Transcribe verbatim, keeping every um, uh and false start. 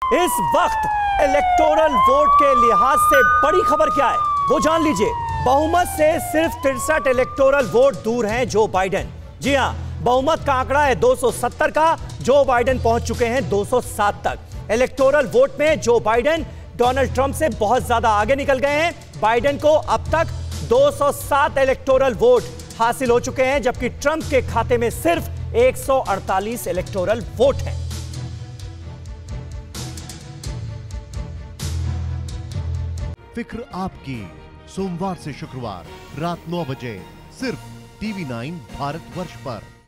इस वक्त electoral vote के लिहाज से बड़ी खबर क्या है वो जान लीजिए। बहुमत से सिर्फ तिरसठ इलेक्टोरल वोट दूर हैं जो बाइडेन। जी हां, बहुमत का आंकड़ा है दो सौ सत्तर का, जो बाइडेन पहुंच चुके हैं दो सौ सात तक। इलेक्टोरल वोट में जो बाइडेन डोनाल्ड ट्रंप से बहुत ज्यादा आगे निकल गए हैं। बाइडेन को अब तक दो सौ सात इलेक्टोरल वोट हासिल हो चुके हैं, जबकि ट्रंप के खाते में सिर्फ एक सौ अड़तालीस इलेक्टोरल वोट हैं। फिक्र आपकी, सोमवार से शुक्रवार रात नौ बजे सिर्फ टीवी नाइन भारतवर्ष पर।